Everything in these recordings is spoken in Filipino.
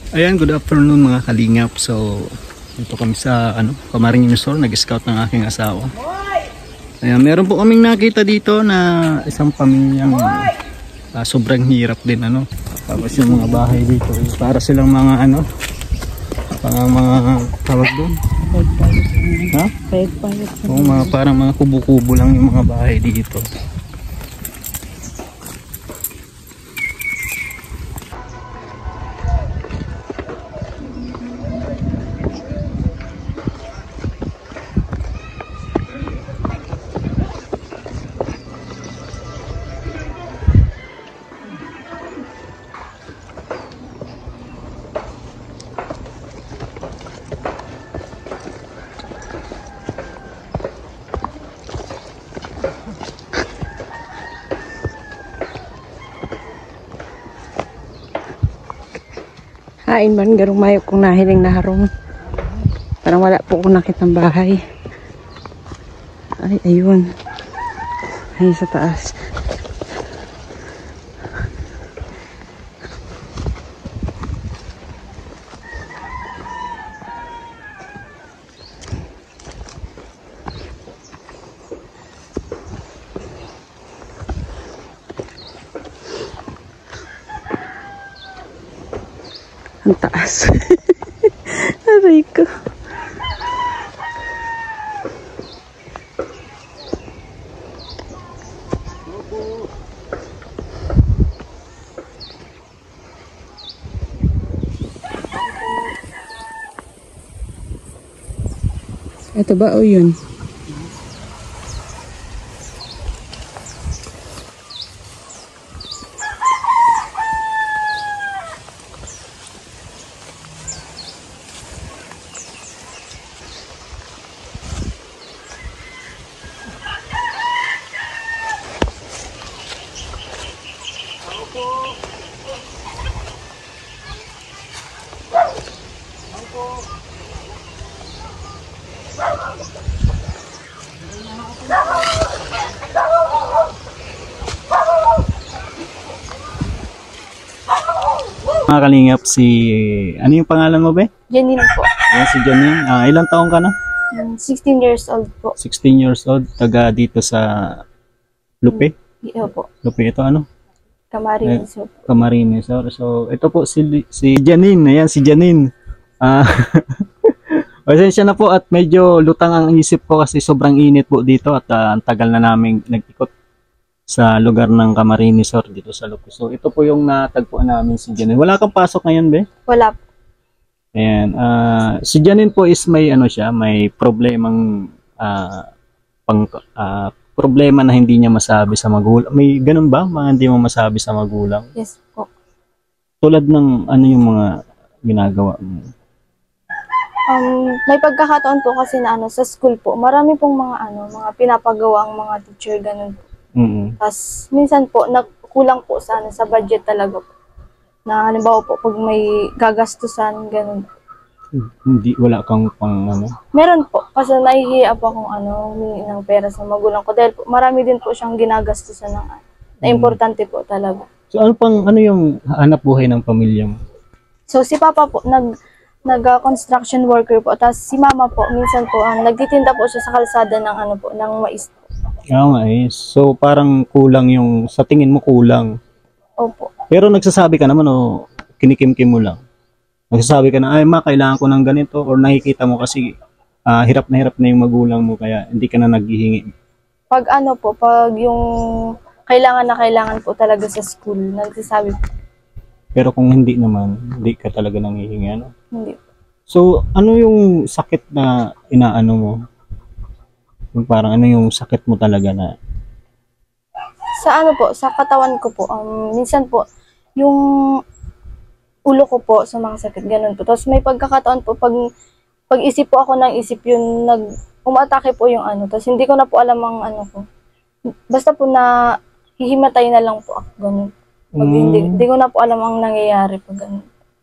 Ayan, good afternoon mga kalingap. So, dito kami sa Camarines Sur, nag-scout ng aking asawa. Ayan, meron po kaming nakita dito na isang pamilyang sobrang hirap din Tapos yung mga bahay dito, para silang mga mga tawag doon. Ha? Oo, parang mga kubo-kubo lang yung mga bahay dito. Hain man garong mayo kung nahiling naharong. Parang wala po akong nakitang bahay. Ay, ayun. Ay, sa taas. Ang taas. Aray ko. Ito ba o yun? Mga kalingap, ano yung pangalan mo ba? Janine po. Ayan, si Janine. Ilang taong ka na? 16 years old po. 16 years old, taga dito sa Lupe. Iyo po. Lupe ito Camarines po. Camarines. So ito po si Janine. Ayan, si Janine. Pasensya na po at medyo lutang ang isip ko kasi sobrang init po dito at ang tagal na namin nag-ikot sa lugar ng Camarines Sur dito sa Lupe. So ito po yung natagpuan namin si Janine. Wala kang pasok ngayon, be? Wala po. Ayan, si Janine po is may may problemang problema na hindi niya masabi sa magulang. May ganun ba? Mga hindi mo masabi sa magulang? Yes po. Tulad ng yung mga ginagawa mo? May pagkakataon po kasi na sa school po, marami pong mga pinapagawa ang mga teacher ganun po. Tapos minsan po kulang po sa budget talaga po. Na halimbawa po pag may gagastusan ganun. Hindi, wala kang pang Meron po kasi nahihiya po akong humingi ng pera sa magulang ko dahil po, marami din po siyang ginagastusan na importante po talaga. So ano yung hanap buhay ng pamilya mo? So si Papa po nag-construction worker po, tapos si Mama po minsan po nagtitinda po siya sa kalsada ng ng mais po. Mais. So parang kulang yung sa tingin mo kulang. Opo. Pero nagsasabi ka naman o kinikimkim mo lang? Nagsasabi ka na, ay kailangan ko ng ganito, or nakikita mo kasi hirap na yung magulang mo kaya hindi ka na naghihingi? Pag pag yung kailangan po talaga sa school, nagsasabi po. Pero kung hindi naman, hindi ka talaga nanghihingi, Hindi. So, ano yung sakit na inaano mo? Parang ano yung sakit mo talaga na? Sa sa katawan ko po, minsan po, yung ulo ko po sa mga sakit, ganun po. Tapos may pagkakataon po, pag isip po ako ng isip yun, umatake po yung tapos hindi ko na po alam ang ko. Basta po na hihimatay na lang po ako, ganun. Pag hindi ko na po alam ang nangyayari po, ganun.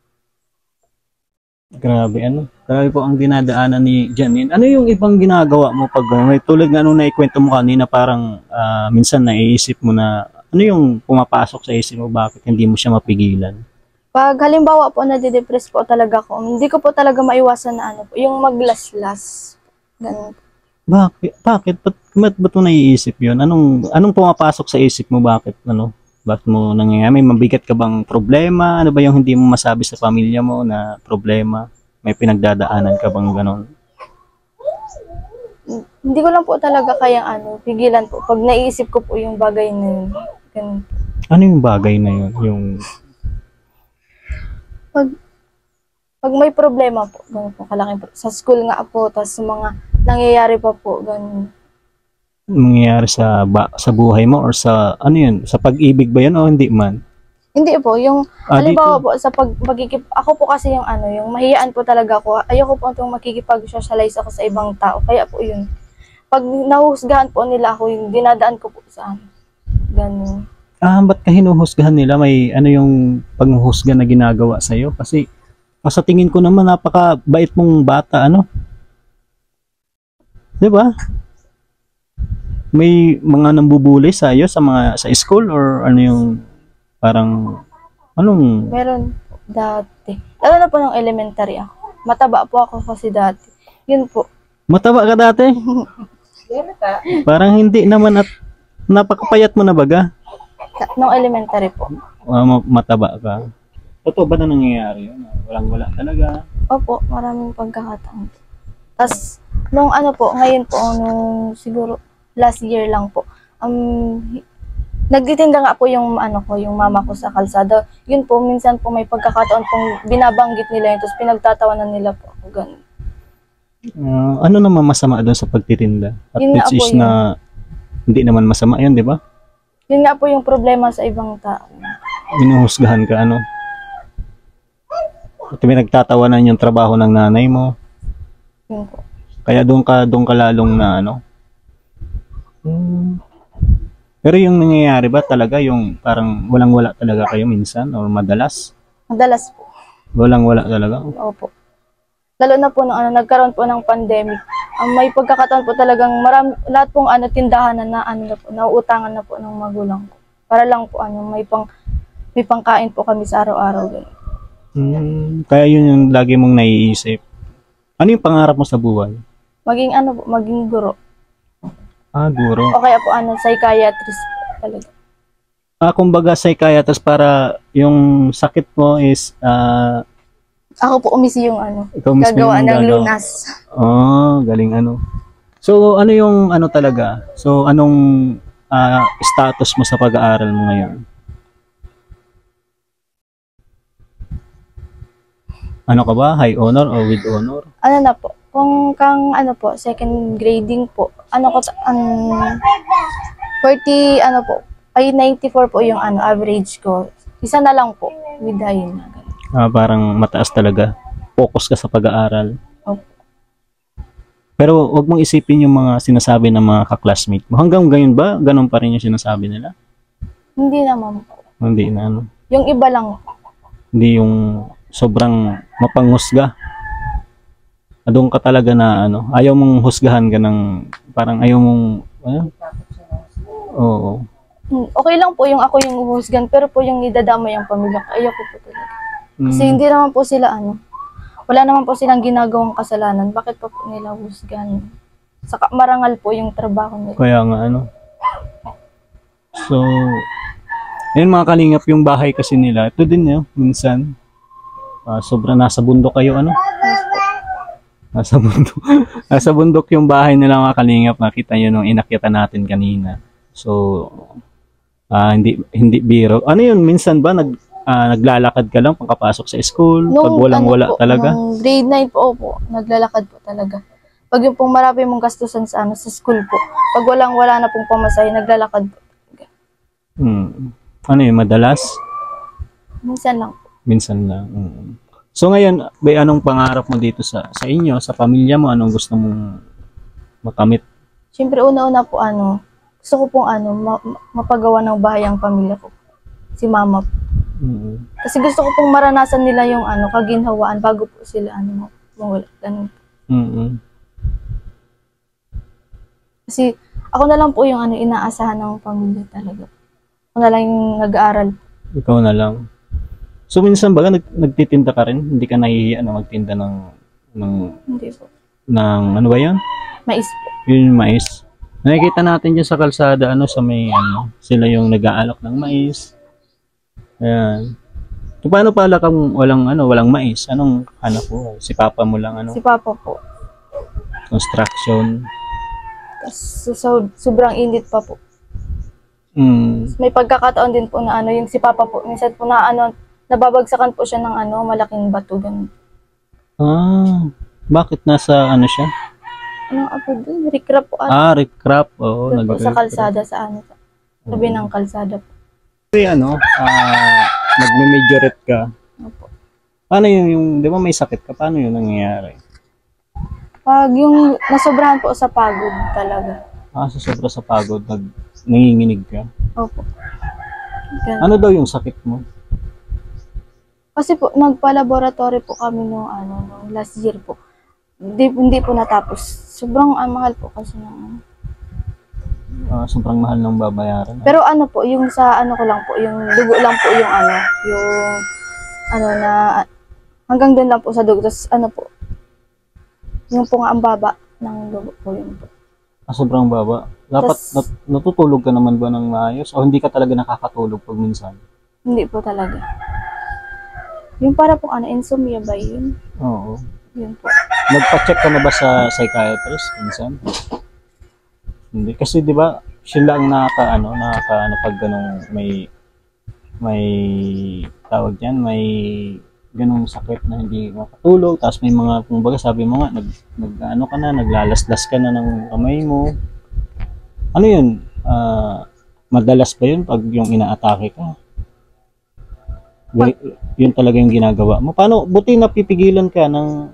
Grabe, Grabe po ang dinadaanan ni Janine. Ano yung ibang ginagawa mo pag may tulad nga nung naikwento mo kanina, parang minsan naiisip mo na ano yung pumapasok sa isip mo, bakit hindi mo siya mapigilan? Pag halimbawa po nade-depress po talaga ako, hindi ko po talaga maiwasan na ano po, yung maglaslas. Ganun. Bakit? Ba't mo naiisip yun? Anong pumapasok sa isip mo? Bakit mo nangyayari? May mabigat ka bang problema? Ano ba yung hindi mo masabi sa pamilya mo na problema? May pinagdadaanan ka bang ganon? Hindi ko lang po talaga kayang pigilan po. Pag naiisip ko po yung bagay na yun. Ganun. Ano yung bagay na yun? Pag may problema po, ganun po, kalaking sa school nga po, tapos mga nangyayari pa po, ganun. Nangyayari sa buhay mo or sa ano yun? Sa pag-ibig ba yun o hindi man? Hindi po, yung halimbawa po sa ako po kasi yung yung mahiyaan po talaga ako. Ayoko po itong makikipag-socialize ako sa ibang tao. Kaya po yun. Pag nahuhusgahan po nila ako, yung dinadaan ko po sa ganun. Ba't ka hinuhusgahan nila? May ano yung panghuhusga na ginagawa sa'yo? Kasi sa tingin ko naman napakabait mong bata, ano? 'Di ba? May mga nambubuli sa iyo sa school or ano yung parang anong Meron po dati. Lalo na po nung elementary ako. Mataba po ako kasi dati. Yun po. mataba ka dati? Parang hindi naman at napakapayat mo na baga. Nung elementary po. Mataba ka. Totoo ba na nangyayari yun? Walang-wala talaga. Opo, maraming pagkakataon. Tapos, nung ngayon po, nung siguro last year lang po, nagtitinda nga po yung yung mama ko sa kalsada. Yun po, minsan po may pagkakataon pong binabanggit nila yun, tapos pinagtatawanan nila po ako, ganun. Ano naman masama doon sa pagtitinda? At Yun nga which po is na hindi naman masama yun, di ba? Yun nga po yung problema sa ibang tao. Binuhusgahan ka, ano? At pinagtatawanan yung trabaho ng nanay mo. Yun po. Kaya doon ka lalong na ano. Pero yung nangyayari ba talaga yung parang walang-wala talaga kayo minsan or madalas? Madalas po. Walang-wala talaga? Opo. Lalo na po nung nagkaroon po ng pandemic. May pagkakataon po talagang lahat pong tindahan na nauutangan na po ng magulang ko. Para lang po may pangkain po kami sa araw-araw. Kaya yun yung lagi mong naiisip. Ano yung pangarap mo sa buhay? Maging maging guro. Guro. O kaya po psychiatrist po talaga. Kumbaga psychiatrist para yung sakit mo is Ako po umisi yung ikaw mismo gagawa yung ng gagawa. lunas. Galing ano. So ano yung talaga? So anong status mo sa pag-aaral mo ngayon? Ano ka ba? High honor o with honor? Ano na po? Kung po, second grading po. 94 po yung average ko. Isa na lang po with high na. Parang mataas talaga. Focus ka sa pag-aaral. Opo. Pero wag mong isipin yung mga sinasabi ng mga ka-classmate mo. Hanggang ngayon ba, ganun pa rin yung sinasabi nila? Hindi naman po. Hindi na ano. Yung iba lang po. Hindi yung sobrang mapanghusga. Doon ka talaga na ayaw mong husgahan ka ng parang ayaw mong Oo. Okay lang po yung ako yung uhusgan, pero po yung idadama yung pamilya ko, ayoko po talaga. Kasi hindi naman po sila wala naman po silang ginagawang kasalanan. Bakit pa po nila husgan? Saka marangal po yung trabaho nila. Kaya nga So, ayun mga kalingap, yung bahay kasi nila, ito din minsan. Sobrang nasa bundok kayo Nasa bundok. Nasa bundok yung bahay nila mga kalingap. Nakita nyo nung inakyatan natin kanina. So, hindi biro. Ano yun, minsan ba naglalakad ka lang pagkapasok sa school? Pag walang-wala talaga? Nung grade 9 po, naglalakad po talaga. Pag yung pong marami mong gastusan sa school po. Pag walang-wala na pong pamasahe, naglalakad po. Ano yun, madalas? Minsan lang po. Minsan lang. So ngayon, anong pangarap mo dito sa inyo, sa pamilya mo? Anong gusto mong makamit? Siyempre, una-una po gusto ko pong mapagawa ng bahay ang pamilya ko. Si mama po. Kasi gusto ko pong maranasan nila yung kaginhawaan bago po sila mawala. Ganun. Kasi ako na lang po yung inaasahan ng pamilya talaga. Ako na lang yung nag-aaral. Ikaw na lang. So minsan ba nagtitinda ka rin? Hindi ka nahihiya na magtinda Hindi po. ng ano ba 'yan? Mais po. Yun yung mais. Nakikita natin dyan sa kalsada, sa may, sila yung nag-aalok ng mais. Ayan. So, paano pala kung walang mais? Anong hanap mo? Si Papa mo lang, Si Papa po. construction. Tapos sobrang init pa po. Mm. May pagkakataon din po na yung si Papa po, minsan po na nababagsakan po siya ng malaking bato, ganun. Bakit nasa siya? Anong apo doon? Recrap po Recrap. Oo, doon po sa nag-recrap. kalsada sabi ng kalsada po. Kasi nagme-majorette ka. Opo. Paano yung, di ba may sakit ka? Paano yun nangyayari? Pag yung nasobrahan po sa pagod talaga. Sa sobra sa pagod, nanginginig ka? Opo. Ganun. Ano daw yung sakit mo? Kasi po, nagpa-laboratory po kami nung last year po. Hindi po natapos. Sobrang mahal po kasi Sobrang mahal ng babayaran. Pero po, yung sa ko lang po, yung dugo lang po yung na hanggang doon lang po sa dugo. Tapos po, yung po nga ang baba ng dugo po yun po. Sobrang baba. Dapat natutulog ka naman ba ng maayos? O hindi ka talaga nakakatulog pag minsan? Hindi po talaga. Yung para po insomnia ba yun? Oo. Yun po. Nagpa-check ka na ba sa psychiatrist minsan? Hindi. Kasi di ba sila ang nakaka pag ganung may tawag diyan, may ganung sakit na hindi makatulog, tapos may mga, kumbaga sabi mo nga, naglalaslas ka na ng kamay mo. Ano yun? Madalas ba yun pag yung inaatake ka? Yun talaga yung ginagawa mo. Paano? Buti napipigilan ka ng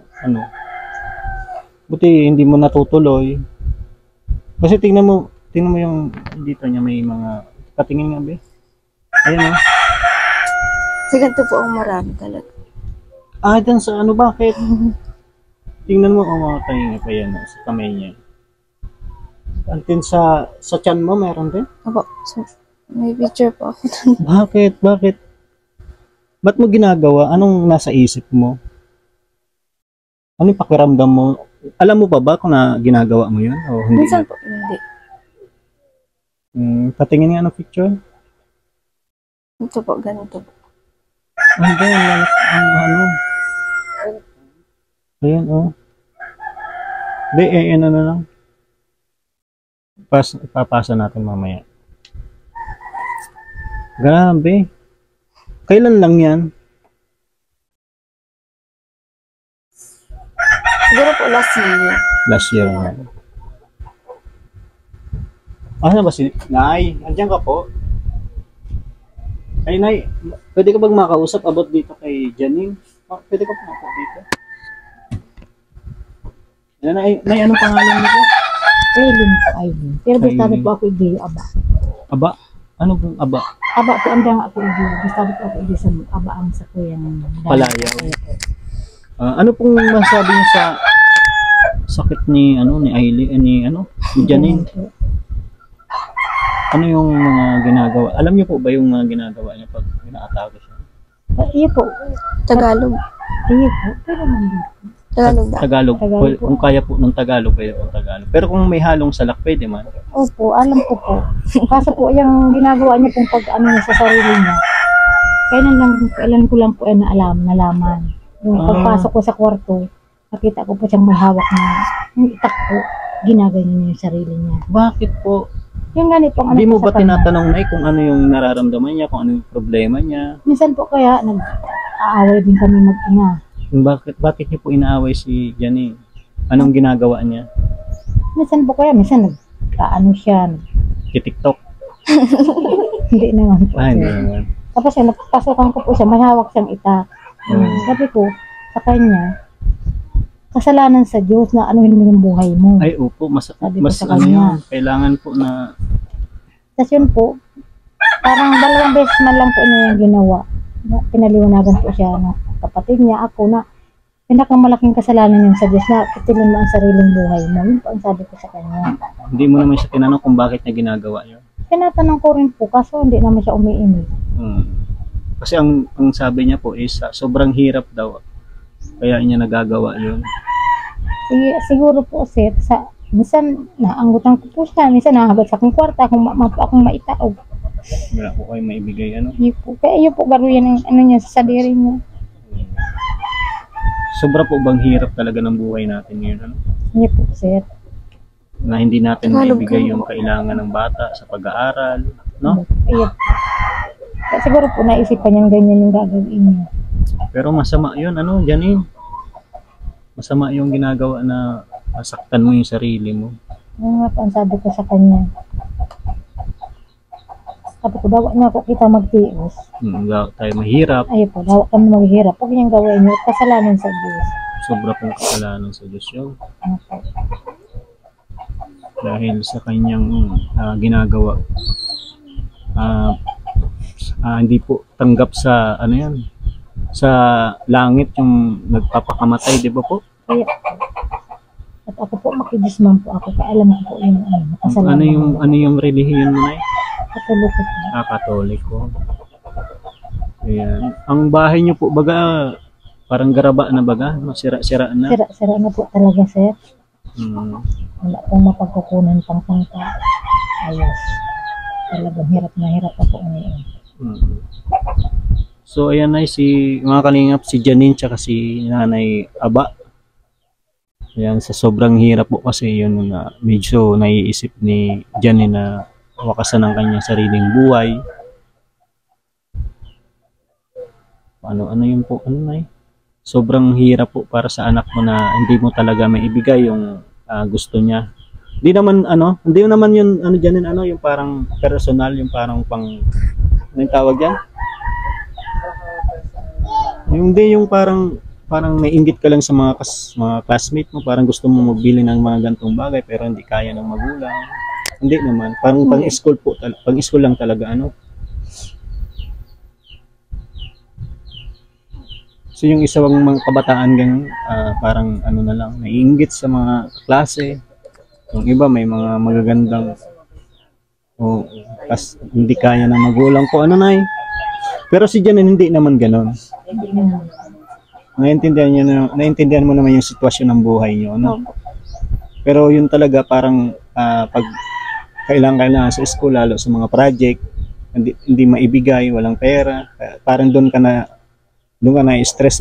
buti hindi mo natutuloy. Kasi tingnan mo yung dito niya may mga patingin nga ba? Ayan Sa ganito po ang marami talaga. Dyan sa bakit? Tingnan mo mga tainga pa yan sa kamay niya. Antin sa tiyan mo meron din? Opo. So, may picture po ako. Bakit? Ba't mo ginagawa? Anong nasa isip mo? Anong pakiramdam mo? Alam mo ba kung ginagawa mo yun? O hindi? Minsan po, hindi. Patingin nga ng picture. Ito po, ganito po. Ayan, Hindi, na lang. Ipapasa natin mamaya. Grabe. Kailan lang yan? Siguro po last year. Last year nga. Ano ba si Nay? Andiyan ka po? Ay, Nay, pwede ka bang makausap about dito kay Janine? Pwede ka po dito? Nay, anong pangalan niyo po? Aileen po, Aileen. Pero basta po ako hindi aba. Aba? Ano pong aba? Aba po, andang ako hindi. Basta po ako hindi sa aba ang sa kuyang Palayaw. Ano pong masabi niyo sa sakit ni Aileen, ni Janine? Ano yung mga ginagawa? Alam niyo po ba yung mga ginagawa niya pag inaatake siya? Iyo po. Tagalog. Iyo po. Pero nandito. Tagalog. Tagalog. Kung kaya po ng Tagalog, pwede po Tagalog. Pero kung may halong salak, pwede man. Opo, alam ko po. Kaso po, yung ginagawa niya pong pag sa sarili niya, kailan ko lang po nalaman. Yung pagpasok ko sa kwarto, nakita ko po siyang may hawak na yung itak po, ginagawa niya yung sarili niya. Bakit po? Yung ganito ang Hindi mo ba tinatanong na kung ano yung nararamdaman niya, kung ano yung problema niya? Minsan po kaya nag-aaway din kami mag-ina. Bakit niyo po inaaway si Janine? Anong ginagawa niya? Minsan siya, TikTok? hindi naman po. Hindi naman. Tapos napapasukan ko po siya, may hawak siyang itak. Sabi ko sa kanya, kasalanan sa Diyos na anuhin mo yung buhay mo. Ay, opo. Mas sa kanya. yun. Kailangan po na... Tapos yun po, parang 2 beses man lang po niya yung ginawa. Pinaliwanagan po siya ng kapatid niya, ako na pinakamalaking kasalanan yun sa Diyos na kitilin mo ang sariling buhay mo. Yun po ang sabi ko sa kanya. Hindi mo naman siya tinanong kung bakit niya ginagawa yun. Tinatanong ko rin po, kaso hindi naman siya umiimik. Kasi ang sabi niya po is sobrang hirap daw. Kaya niya nagagawa yun. Siguro po, sir, minsan naanggutan ko po siya, minsan nahagot sa akong kwarta, kung akong maitaog. Wala po kayo maibigay ano. Yun po. Kaya yun po, garuyan ang ano niya, sa sadiri niya. Sobra po bang hirap talaga ng buhay natin ngayon ano? Yun po, sir. Na hindi natin maibigay yung kailangan ng bata sa pag-aaral, no? Ayun po. Kaya siguro po naisipan niyang ganyan yung gagawin niya. Pero masama yun, ano, Janine? Masama yung ginagawa na masaktan mo yung sarili mo. Yung nga po, ang sabi ko sa kanya. Sabi ko, dawa niya ako kita magtiis. Tayo mahirap. Ayun po, dawa kami maghihirap. Huwag niyang gawin niyo, kasalanan sa Diyos. Sobra pong kasalanan sa Diyos yun. Ano po? Dahil sa kanyang ginagawa. Hindi po tanggap sa ano yan, sa langit yung nagpapakamatay, di ba po? Kaya, at ako po makidisman po ako, kaya alam ko po yung kasalanan. Ano yung relihiyon mo na Katoliko po. Katoliko. Ayan. Ang bahay niyo po baga parang garaba na baga, sira-sira na. Sira na po talaga, sir. Wala pong mapagkukunan pang pangka. Ayos. Talagang hirap na hirap ako ngayon. So ayan na mga kalingap, si Janine tsaka si Nanay Aba. Ayan, sa sobrang hirap po kasi yun na medyo naiisip ni Janine na wakasan ang kanyang sariling buhay. Ano yun po, sobrang hirap po para sa anak mo na hindi mo talaga maibigay yung gusto niya. Hindi naman yun Janine, yung parang personal, yung parang anong tawag yan? Yung parang naiinggit ka lang sa mga classmate mo, parang gusto mo magbili ng mga gantong bagay pero hindi kaya ng magulang. Hindi naman, parang pang-school po, pang-school lang talaga So yung isang mga kabataan ganyan, parang na lang, naiinggit sa mga klase. Yung iba may mga magagandang hindi kaya ng magulang ko Pero si Janine hindi naman ganoon. Naintindihan mo naman yung sitwasyon ng buhay niyo, no? Pero yun talaga parang pag kailangan sa school, lalo sa mga project, hindi maibigay, walang pera, parang doon ka na stress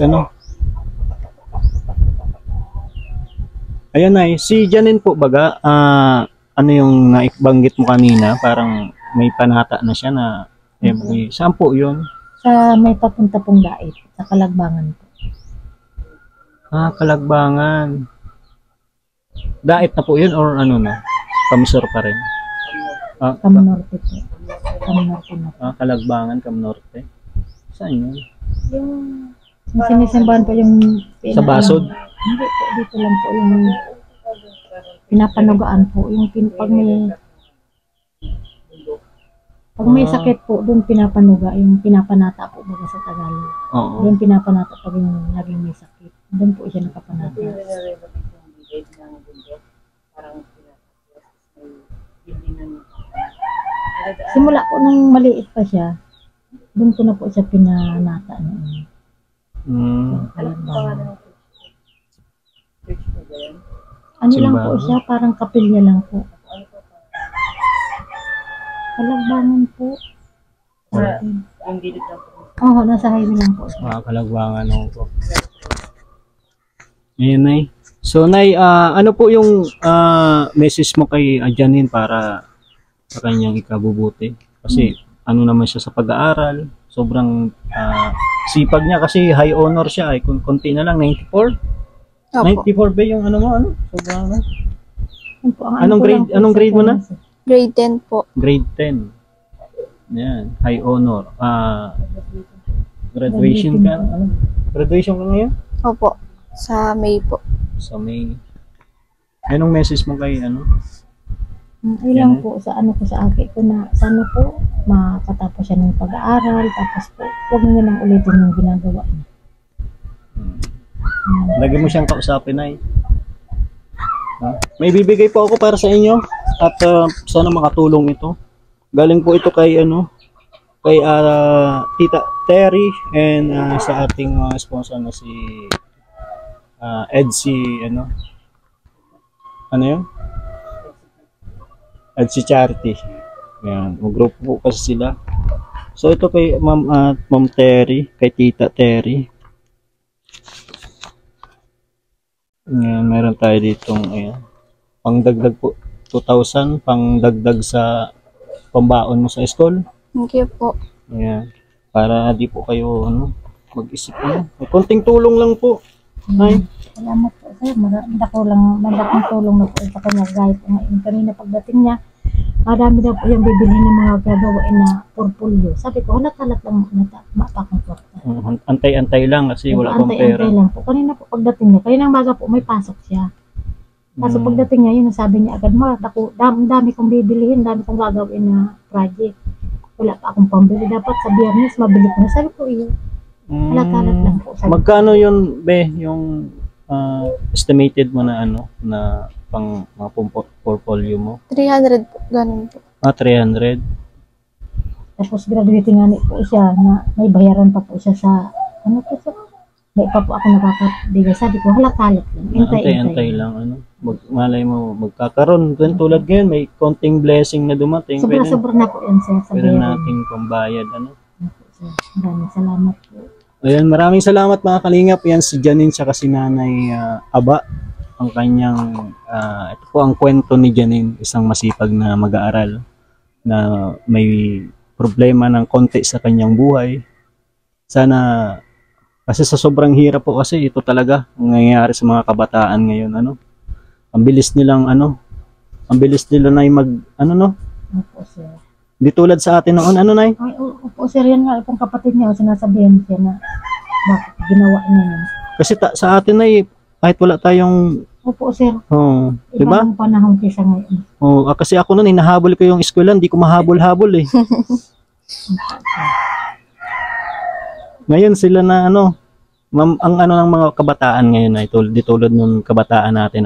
Ayan si Janine po baga, ano yung naibanggit mo kanina, parang may panata na siya na saan po yun? Sa may papunta pong dait, sa Kalagbangan po. Kalagbangan. Dait na po yun or na? Kamsur pa rin? Kamnorte po. Kamnorte na. Kalagbangan, Kamnorte. Saan yun? Yung sinisimbahan po yung sa Basod? Hindi po, dito lang po yung pinapanugaan po. Yung pag may sakit po, doon pinapanuga, yung pinapanata po baga sa Tagalog. Oo. Doon pinapanata pag yung laging may sakit. Doon po siya nakapanata. Simula po nung maliit pa siya, doon ko na po siya pinanata noon. Ano lang po siya, parang kapilya lang po. Kalagbangan po. Oo, nasa highway lang po. Kalagbangan po. Ayan, So, ano po yung message mo kay Janine para sa kanyang ikabubuti? Kasi ano naman siya sa pag-aaral, sobrang sipag niya kasi high honor siya, konti na lang, 94? Opo. 94 ba yung Sobrang Anong grade mo na? Grade 10 po. Grade 10. Yan, high honor. Graduation ka? Graduation ka ngayon? Opo. Sa May po. Sa May. Anong message mo kay Ilang po sa ko sa akin ko na sana po makatapos siya ng pag-aaral, tapos po huwag mo nang ulitin yung ginagawa niya. Lagi mo siyang kausapin May bibigay po ako para sa inyo at sana makatulong ito. Galing po ito kay kay Terry, and sa ating mga sponsor na si EDC, ano yun? EDC Charity. Ayan, mag-group po kasi sila. So ito kay Ma'am Terry, kay Tita Terry. Ayan, meron tayo ditong ayan, pangdagdag po 2,000, pangdagdag sa pambaon mo sa school. Thank you po. Ayan, para di po kayo mag-isip may konting tulong lang po. Ay, Salamat po sir. Malaking tulong na po sa kanya. Gaya po ngayon kanina pagdating niya, marami daw po yung bibilhin ng mga gagawain na portfolio. Sabi ko, halat-halat lang matakang kwarta. antay-antay lang kasi wala pang pera. Antay-antay lang po. Kanina po pagdating niya, kaninang maga po may pasok siya. Kaso pagdating niya, yun sabi niya agad, dami kong bibilihin, dami kong gagawin na project. Wala pa akong pambili. Dapat sa biyernes, mabili ko na. Sabi ko, iyo. Halat-halat lang po. Magkano yun, Be, yung estimated mo na na pang mga portfolio mo? 300 po, ganun po. 300. Tapos graduating nga po siya na may bayaran pa po siya sa may pa po ako nakakabigay. Sabi ko, halat-halat lang. Antay-antay lang. Malay mo, magkakaroon. Tulad ngayon, may konting blessing na dumating. Sobra-sobra na po yan sir. Pwede nating pambayad. Maraming salamat po. Ayan, maraming salamat mga kalingap. Yan si Janine siya si Nanay Aba. Ang kanyang, ito po ang kwento ni Janine, isang masipag na mag-aaral na may problema ng konti sa kanyang buhay. Sana, kasi sa sobrang hirap po kasi ito talaga ang nangyayari sa mga kabataan ngayon. Ang bilis nilang ang bilis nila na Opo sir. di tulad sa atin noon, Nay? Ay, opo sir, yan nga pong kapatid niya, sinasabihan siya na bakit ginawa niya yun. Kasi sa atin ay kahit wala tayong Opo sir, di ba? ibang panahon kaysa ngayon. Kasi ako noon hinahabol ko yung eskwela, hindi ko mahabol-habol eh. Ngayon sila na ang ng mga kabataan ngayon ay di tulad nung kabataan natin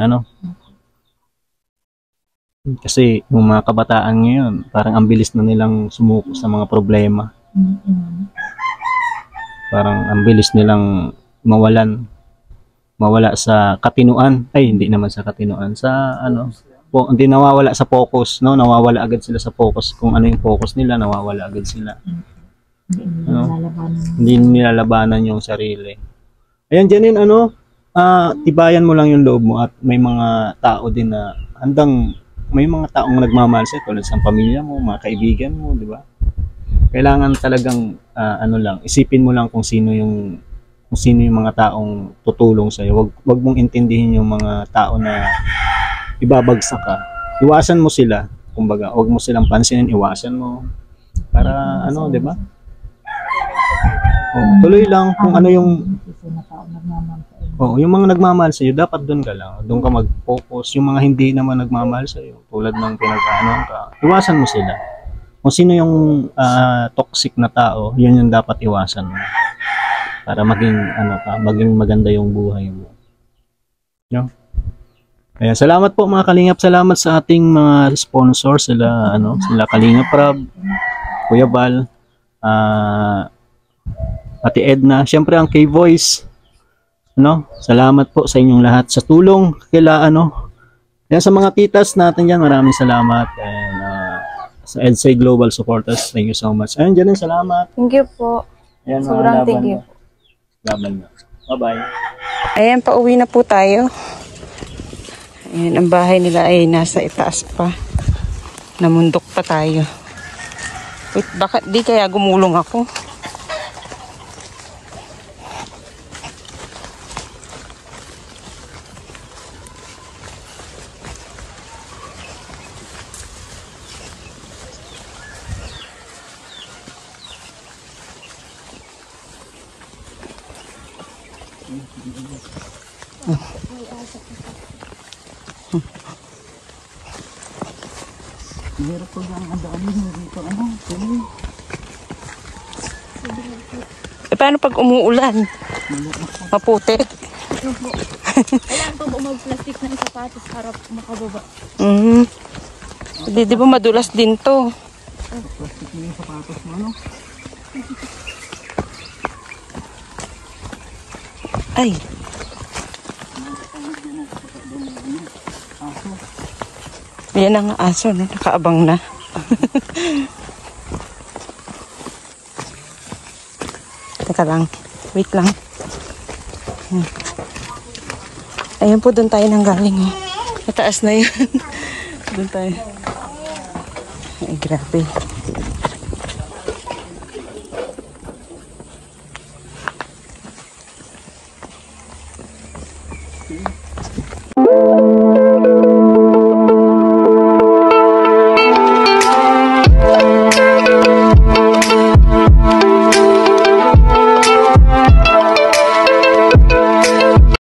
Kasi yung mga kabataan ngayon, parang ang bilis na nilang sumuko sa mga problema. Parang ang bilis nilang mawala sa katinuan. Ay, hindi naman sa katinuan. Sa hindi nawawala sa focus, nawawala agad sila sa focus. Kung ano yung focus nila, nawawala agad sila. Hindi nilalabanan yung sarili. Ayan, Janine, tibayan mo lang yung loob mo at may mga tao din na may mga taong nagmamahal sa'yo tulad sa pamilya mo, mga kaibigan mo, di ba? Kailangan talagang isipin mo lang kung sino yung mga taong tutulong sa'yo. Wag mong intindihin yung mga tao na ibabagsak ka. Iwasan mo sila, kumbaga, wag mo silang pansinin, iwasan mo. Para di ba? Tuloy lang kung ano yung yung mga nagmamahal sa iyo, dapat doon ka lang. Doon ka mag-focus. Yung mga hindi naman nagmamahal sa iyo, tulad ng ka, iwasan mo sila. Kung sino yung toxic na tao, yun yung dapat iwasan mo. Para maging maging maganda yung buhay mo. Kaya salamat po mga kalingap, salamat sa ating mga sponsors, sila Kalingap Rab, Kuya Bal, Ate Edna, syempre ang K-Voice. Salamat po sa inyong lahat sa tulong yan sa mga titas natin diyan, maraming salamat. And sa EDSA Global Supporters, thank you so much. And Janine, salamat. Thank you po. Ayan, Sobrang thank you. Laban na. Bye-bye. Ayan, pauwi na po tayo. Ayan, ang bahay nila ay nasa itaas pa. Namundok pa tayo. Wait, baka di kaya gumulong ako. Meron po ang daanin dito Paano pag umuulan? Maputi. Kailangan po mag-plastic ng sapatos para makababa. Di ba madulas din to? Plastic na yung sapatos mo, Ay. Yan ang aso, no? Nakaabang na. Teka lang. Wait lang. Ayun po, doon tayo nang galing. Oh. Mataas na yun. Doon tayo. Ay, grabe.